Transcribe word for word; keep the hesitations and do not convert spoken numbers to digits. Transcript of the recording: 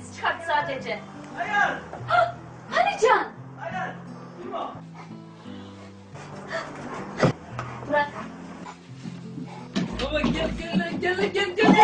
sesi çıkarttı sadece. Ayhan! Ha, hani Can? Ayhan! Kim o? Bırak. Baba gel gel lan gel lan gel gel.